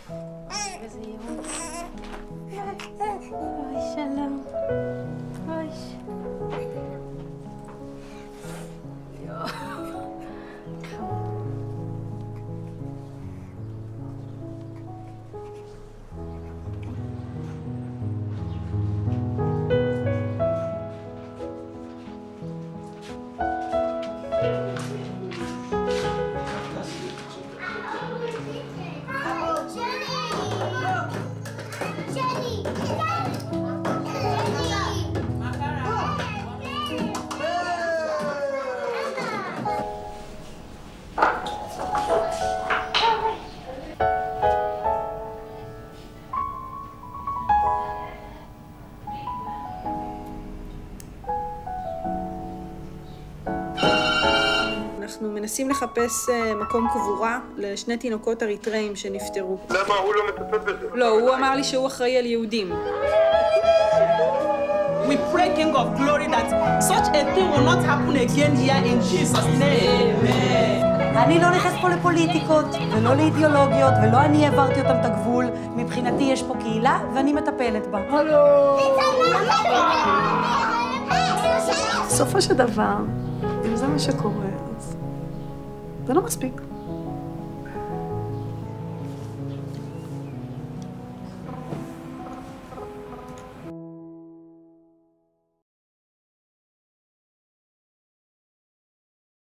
בזהירות. אוי, שלום. אוי. אנחנו מנסים לחפש מקום קבורה לשני תינוקות אריתראים שנפטרו. למה? הוא לא מטפל בזה. לא, הוא אמר לי שהוא אחראי על יהודים. We pray, King of Glory, that such a thing will not happen again here in Jesus' name. אני לא נכנס פה לפוליטיקות, ולא לאידיאולוגיות, ולא אני העברתי אותם את הגבול. מבחינתי יש פה קהילה, ואני מטפלת בה. בסופו של דבר, אם זה מה שקורה, אז זה לא מספיק.